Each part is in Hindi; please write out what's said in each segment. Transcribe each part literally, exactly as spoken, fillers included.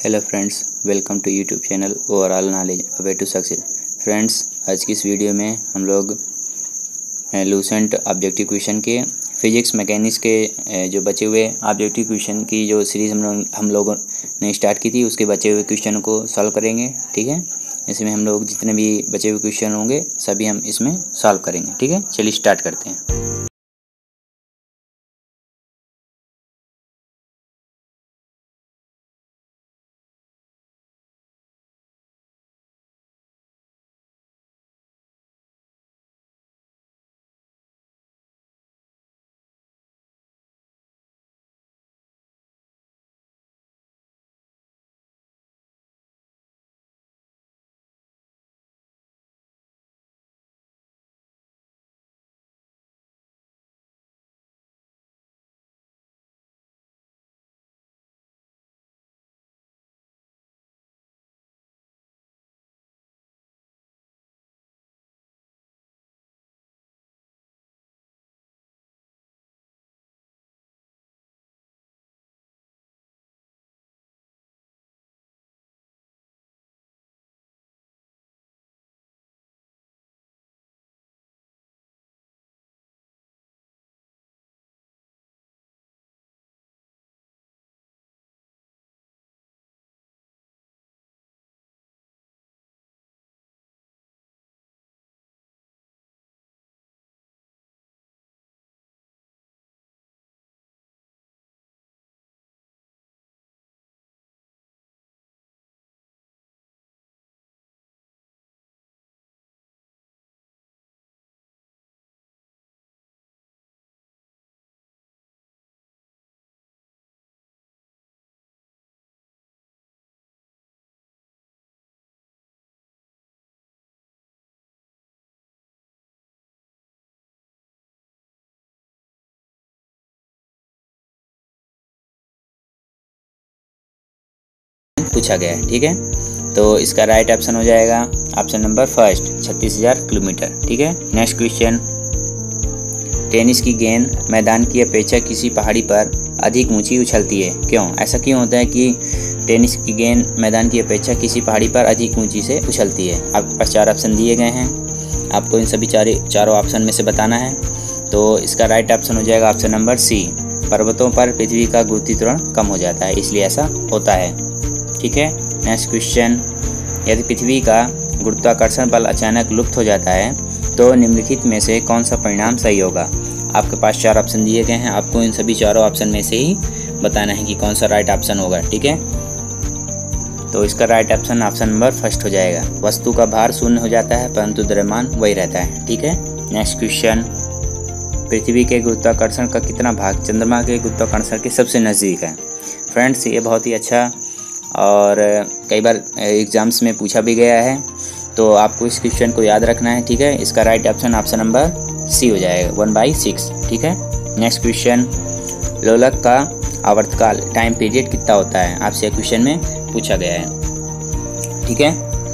Hello friends, welcome to YouTube channel overall knowledge a way to success. Friends, आज की इस वीडियो में हम लोग लूसेंट ऑब्जेक्टिव क्वेश्चन के फिजिक्स मैकेनिक्स के जो बचे हुए ऑब्जेक्टिव क्वेश्चन की जो सीरीज़ हम लोग हम लोगों ने स्टार्ट की थी उसके बचे हुए क्वेश्चन को सॉल्व करेंगे। ठीक है, इसमें हम लोग जितने भी बचे हुए क्वेश्चन होंगे सभी हम इसमें सॉल्व करेंगे। ठीक है, चलिए स्टार्ट करते हैं। पूछा गया है। ठीक है, तो इसका राइट ऑप्शन हो जाएगा ऑप्शन नंबर फर्स्ट, छत्तीस हजार किलोमीटर। ठीक है, नेक्स्ट क्वेश्चन, टेनिस की गेंद मैदान की अपेक्षा किसी पहाड़ी पर अधिक ऊंची उछलती है, क्यों? ऐसा क्यों होता है कि टेनिस की गेंद मैदान की अपेक्षा किसी पहाड़ी पर अधिक ऊंची से उछलती है? आपके पास चार ऑप्शन दिए गए हैं, आपको इन सभी चार चारों ऑप्शन में से बताना है। तो इसका राइट ऑप्शन हो जाएगा ऑप्शन नंबर सी, पर्वतों पर पृथ्वी का गुरुत्वाकर्षण कम हो जाता है, इसलिए ऐसा होता है। ठीक है, नेक्स्ट क्वेश्चन, यदि पृथ्वी का गुरुत्वाकर्षण बल अचानक लुप्त हो जाता है तो निम्नलिखित में से कौन सा परिणाम सही होगा? आपके पास चार ऑप्शन दिए गए हैं, आपको इन सभी चारों ऑप्शन में से ही बताना है कि कौन सा राइट ऑप्शन होगा। ठीक है, तो इसका right option option number first हो जाएगा, वस्तु का भार शून्य हो जाता है परंतु द्रव्यमान वही रहता है। ठीक है, नेक्स्ट क्वेश्चन, पृथ्वी के गुरुत्वाकर्षण का कितना भाग चंद्रमा के गुरुत्वाकर्षण के सबसे नज़दीक है? फ्रेंड्स, ये बहुत ही अच्छा और कई बार एग्जाम्स में पूछा भी गया है, तो आपको इस क्वेश्चन को याद रखना है। ठीक है, इसका right option option number C हो जाएगा, वन बाई सिक्स। ठीक है, नेक्स्ट क्वेश्चन, लोलक का आवर्तकाल टाइम पीरियड कितना होता है? आपसे क्वेश्चन में पूछा गया है। ठीक है,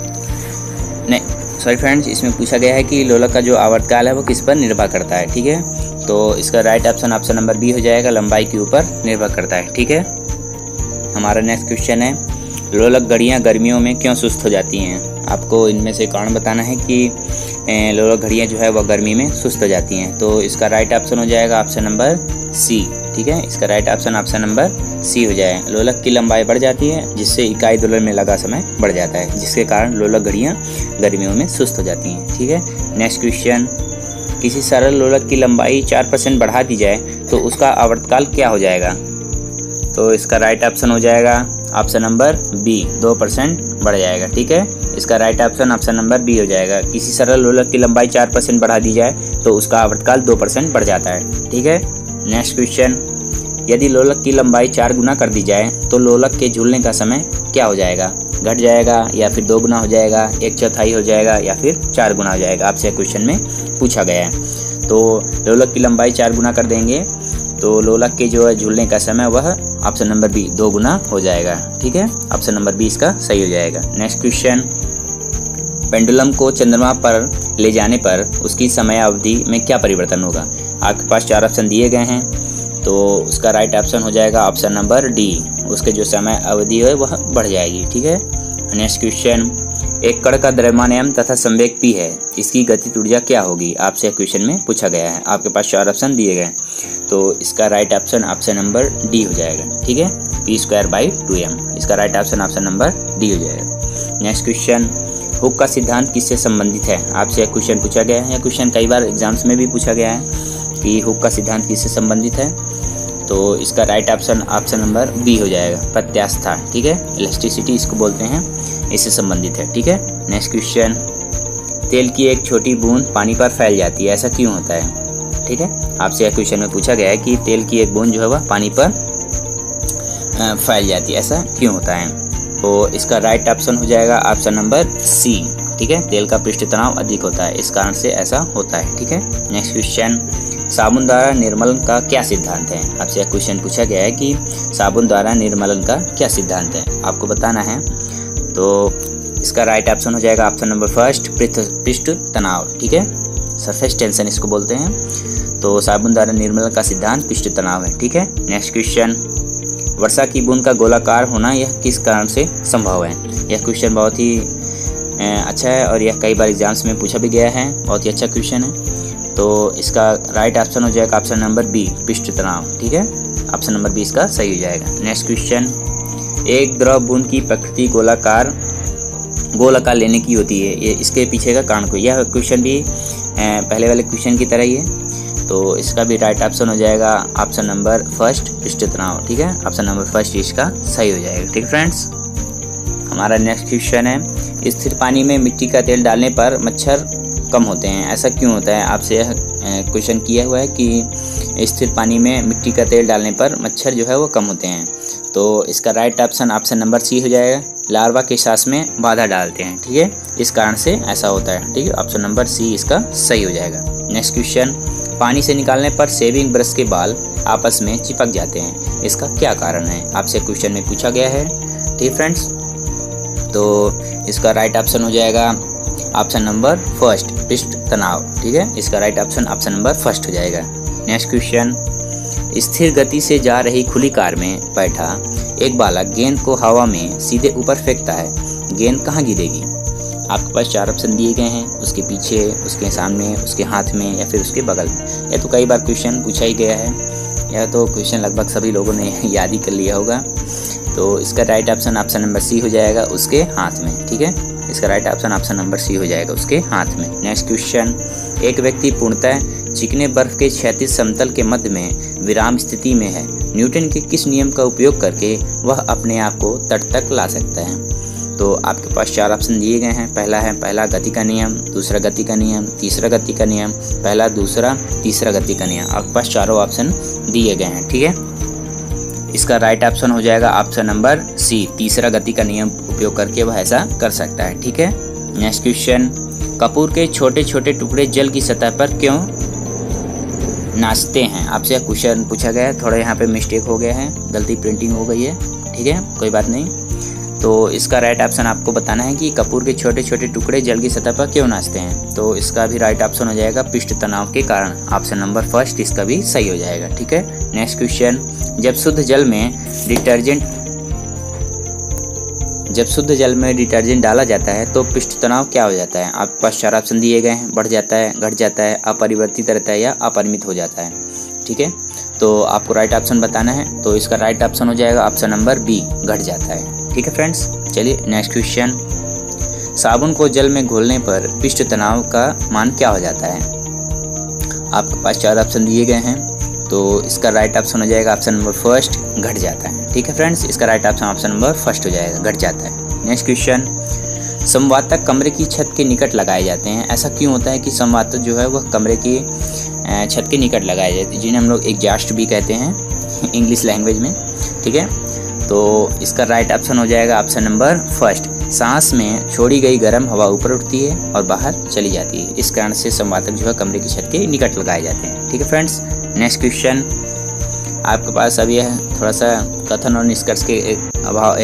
नहीं सॉरी फ्रेंड्स, इसमें पूछा गया है कि लोलक का जो आवर्तकाल है वो किस पर निर्भर करता है। ठीक है, तो इसका right option option number B हो जाएगा, लंबाई के ऊपर निर्भर करता है। ठीक है, हमारा नेक्स्ट क्वेश्चन है, लोलक घड़ियाँ गर्मियों में क्यों सुस्त हो जाती हैं? आपको इनमें से कारण बताना है कि लोलक घड़ियाँ जो है वह गर्मी में सुस्त हो जाती हैं। तो इसका राइट ऑप्शन हो जाएगा ऑप्शन नंबर सी। ठीक है, इसका right option option number C हो जाएगा, लोलक की लंबाई बढ़ जाती है जिससे इकाई दोलन में लगा समय बढ़ जाता है, जिसके कारण लोलक घड़ियाँ गर्मियों में सुस्त हो जाती हैं। ठीक है, नेक्स्ट क्वेश्चन, किसी सरल लोलक की लंबाई चार परसेंट बढ़ा दी जाए तो उसका आवर्तकाल क्या हो जाएगा? तो इसका राइट ऑप्शन हो जाएगा ऑप्शन नंबर बी, दो परसेंट बढ़ जाएगा। ठीक है, इसका right option option number B हो जाएगा, किसी सरल लोलक की लंबाई चार परसेंट बढ़ा दी जाए तो उसका आवर्तकाल दो परसेंट बढ़ जाता है। ठीक है, नेक्स्ट क्वेश्चन, यदि लोलक की लंबाई चार गुना कर दी जाए तो लोलक के झूलने का समय क्या हो जाएगा? घट जाएगा या फिर दो गुना हो जाएगा, एक चौथाई हो जाएगा या फिर चार गुना हो जाएगा? आपसे क्वेश्चन में पूछा गया है। तो लोलक की लंबाई चार गुना कर देंगे तो लोलक के जो है झूलने का समय वह ऑप्शन नंबर बी दो गुना हो जाएगा। ठीक है, ऑप्शन नंबर बी इसका सही हो जाएगा। नेक्स्ट क्वेश्चन, पेंडुलम को चंद्रमा पर ले जाने पर उसकी समय अवधि में क्या परिवर्तन होगा? आपके पास चार ऑप्शन दिए गए हैं, तो उसका राइट ऑप्शन हो जाएगा ऑप्शन नंबर डी, उसके जो समय अवधि है वह बढ़ जाएगी। ठीक है। नेक्स्ट क्वेश्चन, एक कण का द्रव्यमान एम तथा संवेग पी है, इसकी गतिज ऊर्जा क्या होगी? आपसे क्वेश्चन में पूछा गया है। आपके पास चार ऑप्शन दिए गए, तो इसका right option option number D हो जाएगा। ठीक है, P square by two M, इसका right option option number D हो जाएगा। नेक्स्ट क्वेश्चन, हुक का सिद्धांत किससे संबंधित है? आपसे क्वेश्चन पूछा गया है, या क्वेश्चन कई बार एग्जाम्स में भी पूछा गया है कि हुक का सिद्धांत किससे संबंधित है, तो इसका right option option number B हो जाएगा, प्रत्यास्था। ठीक है, इलेक्ट्रिसिटी इसको बोलते हैं, इससे संबंधित है। ठीक है। नेक्स्ट क्वेश्चन, तेल की एक छोटी बूंद पानी पर फैल जाती है, ऐसा क्यों होता है? ठीक है, आपसे यह क्वेश्चन में पूछा गया है कि तेल की एक बूंद जो है वह पानी पर फैल जाती है, ऐसा क्यों होता है? तो इसका राइट ऑप्शन हो जाएगा ऑप्शन नंबर सी। ठीक है, तेल का पृष्ठ तनाव अधिक होता है, इस कारण से ऐसा होता है। ठीक है। नेक्स्ट क्वेश्चन, साबुन द्वारा निर्मलन का क्या सिद्धांत है? आपसे क्वेश्चन पूछा गया है कि साबुन द्वारा निर्मलन का क्या सिद्धांत है, आपको बताना है। तो इसका राइट ऑप्शन हो जाएगा ऑप्शन नंबर फर्स्ट, पृष्ठ तनाव। ठीक है, सरफेस टेंशन इसको बोलते हैं। तो साबुन द्वारा निर्मलन का सिद्धांत पृष्ठ तनाव है। ठीक है। नेक्स्ट क्वेश्चन, वर्षा की बूंद का गोलाकार होना यह किस कारण से संभव है? यह क्वेश्चन बहुत ही अच्छा है और यह कई बार एग्जाम्स में पूछा भी गया है, बहुत ही अच्छा क्वेश्चन है। तो इसका राइट ऑप्शन हो जाएगा ऑप्शन नंबर बी, पृष्ठ तनाव। ठीक है, ऑप्शन नंबर बी इसका सही हो जाएगा। नेक्स्ट क्वेश्चन, एक द्रव बूंद की प्रकृति गोलाकार गोल आकार लेने की होती है, ये इसके पीछे का कारण कोई, यह क्वेश्चन भी पहले वाले क्वेश्चन की तरह ही है। तो इसका भी राइट ऑप्शन हो जाएगा ऑप्शन नंबर फर्स्ट, पृष्ठ तनाव। ठीक है, ऑप्शन नंबर फर्स्ट इसका सही हो जाएगा। ठीक फ्रेंड्स, हमारा नेक्स्ट क्वेश्चन है, स्थिर पानी में मिट्टी का तेल डालने पर मच्छर कम होते हैं, ऐसा क्यों होता है? आपसे यह क्वेश्चन किया हुआ है कि स्थिर पानी में मिट्टी का तेल डालने पर मच्छर जो है वो कम होते हैं। तो इसका right option option number C हो जाएगा, लार्वा के सांस में बाधा डालते हैं। ठीक है, इस कारण से ऐसा होता है। ठीक है, ऑप्शन नंबर सी इसका सही हो जाएगा। नेक्स्ट क्वेश्चन, पानी से निकालने पर शेविंग ब्रश के बाल आपस में चिपक जाते हैं, इसका क्या कारण है? आपसे क्वेश्चन में पूछा गया है। ठीक फ्रेंड्स, तो इसका राइट ऑप्शन हो जाएगा ऑप्शन नंबर फर्स्ट, पृष्ठ तनाव। ठीक है, इसका right option option number first हो जाएगा। नेक्स्ट क्वेश्चन, स्थिर गति से जा रही खुली कार में बैठा एक बालक गेंद को हवा में सीधे ऊपर फेंकता है, गेंद कहाँ गिरेगी? आपके पास चार ऑप्शन दिए गए हैं, उसके पीछे, उसके सामने, उसके हाथ में या फिर उसके बगल में। यह तो कई बार क्वेश्चन पूछा ही गया है, यह तो क्वेश्चन लगभग सभी लोगों ने याद ही कर लिया होगा। तो इसका right option option number C हो जाएगा, उसके हाथ में। ठीक है, इसका right option option number C हो जाएगा, उसके हाथ में। नेक्स्ट क्वेश्चन, एक व्यक्ति पूर्णतः चिकने बर्फ के क्षैतिज समतल के मध्य में विराम स्थिति में है, न्यूटन के किस नियम का उपयोग करके वह अपने आप को तट तक ला सकता है? तो आपके पास चार ऑप्शन दिए गए हैं, पहला है पहला गति का नियम, दूसरा गति का नियम, तीसरा गति का नियम, पहला दूसरा तीसरा गति का नियम। आपके पास चारों ऑप्शन दिए गए हैं। ठीक है, इसका राइट ऑप्शन हो जाएगा ऑप्शन नंबर सी, तीसरा गति का नियम उपयोग करके वह ऐसा कर सकता है। ठीक है। नेक्स्ट क्वेश्चन, कपूर के छोटे छोटे टुकड़े जल की सतह पर क्यों नाचते हैं? आपसे क्वेश्चन पूछा गया है, थोड़ा यहाँ पे मिस्टेक हो गया है, गलती प्रिंटिंग हो गई है। ठीक है, कोई बात नहीं। तो इसका राइट ऑप्शन आपको बताना है कि कपूर के छोटे छोटे टुकड़े जल की सतह पर क्यों नाचते हैं। तो इसका भी राइट ऑप्शन हो जाएगा पृष्ठ तनाव के कारण, ऑप्शन नंबर फर्स्ट इसका भी सही हो जाएगा। ठीक है। नेक्स्ट क्वेश्चन, जब शुद्ध जल में डिटर्जेंट जब शुद्ध जल में डिटर्जेंट डाला जाता है तो पृष्ठ तनाव क्या हो जाता है? आपके पास चार ऑप्शन दिए गए हैं, बढ़ जाता है, घट जाता है, अपरिवर्तित रहता है या अपरिमित हो जाता है। ठीक है, तो आपको राइट ऑप्शन बताना है। तो इसका राइट ऑप्शन हो जाएगा ऑप्शन नंबर बी, घट जाता है। ठीक है फ्रेंड्स, चलिए नेक्स्ट क्वेश्चन, साबुन को जल में घोलने पर पृष्ठ तनाव का मान क्या हो जाता है? आपके पास चार ऑप्शन दिए गए हैं, तो इसका राइट ऑप्शन हो जाएगा ऑप्शन नंबर फर्स्ट, घट जाता है। ठीक है फ्रेंड्स, इसका right option option number first हो जाएगा, घट जाता है। नेक्स्ट क्वेश्चन, संवातक कमरे की छत के निकट लगाए जाते हैं, ऐसा क्यों होता है कि संवातक जो है वह कमरे की छत के निकट लगाए जाते हैं, जिन्हें हम लोग एग्जॉस्ट भी कहते हैं इंग्लिश लैंग्वेज में। ठीक है, तो इसका राइट ऑप्शन हो जाएगा ऑप्शन नंबर फर्स्ट, सांस में छोड़ी गई गर्म हवा ऊपर उठती है और बाहर चली जाती है, इस कारण से संवातक जो है कमरे की छत के निकट लगाए जाते हैं। ठीक है फ्रेंड्स, नेक्स्ट क्वेश्चन, आपके पास अब यह थोड़ा सा कथन और निष्कर्ष के अभाव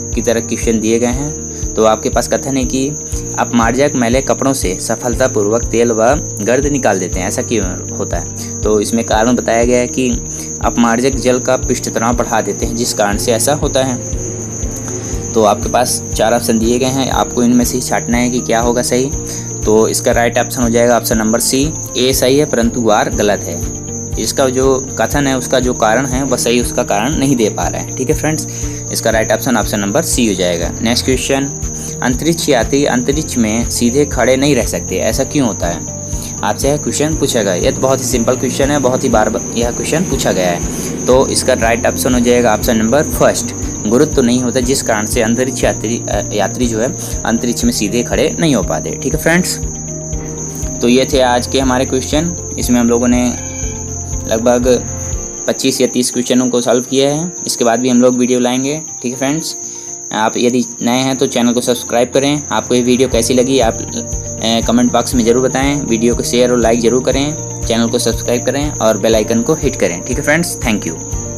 की तरह क्वेश्चन दिए गए हैं। तो आपके पास कथन है कि अपमार्जक मैले कपड़ों से सफलतापूर्वक तेल व गर्द निकाल देते हैं, ऐसा क्यों होता है? तो इसमें कारण बताया गया है कि अपमार्जक जल का पृष्ठ तनाव बढ़ा देते हैं, जिस कारण से ऐसा होता है। तो आपके पास चार ऑप्शन दिए गए हैं, आपको इनमें से ही छांटना है कि क्या होगा सही। तो इसका राइट ऑप्शन हो जाएगा ऑप्शन नंबर सी, ए सही है परंतु आर गलत है। इसका जो कथन है उसका जो कारण है वह सही उसका कारण नहीं दे पा रहा है। ठीक है फ्रेंड्स, इसका right option option number C हो जाएगा। नेक्स्ट क्वेश्चन, अंतरिक्ष यात्री अंतरिक्ष में सीधे खड़े नहीं रह सकते, ऐसा क्यों होता है? आपसे यह क्वेश्चन पूछा गया। यह तो बहुत ही सिंपल क्वेश्चन है, बहुत ही बार यह क्वेश्चन पूछा गया है। तो इसका राइट ऑप्शन हो जाएगा ऑप्शन नंबर फर्स्ट, गुरुत्व तो नहीं होता, जिस कारण से अंतरिक्ष यात्री यात्री जो है अंतरिक्ष में सीधे खड़े नहीं हो पाते। ठीक है फ्रेंड्स, तो ये थे आज के हमारे क्वेश्चन। इसमें हम लोगों ने लगभग पच्चीस या तीस क्वेश्चनों को सॉल्व किया है। इसके बाद भी हम लोग वीडियो लाएंगे। ठीक है फ्रेंड्स, आप यदि नए हैं तो चैनल को सब्सक्राइब करें। आपको ये वीडियो कैसी लगी आप कमेंट बॉक्स में ज़रूर बताएं। वीडियो को शेयर और लाइक ज़रूर करें, चैनल को सब्सक्राइब करें और बेल आइकन को हिट करें। ठीक है फ्रेंड्स, थैंक यू।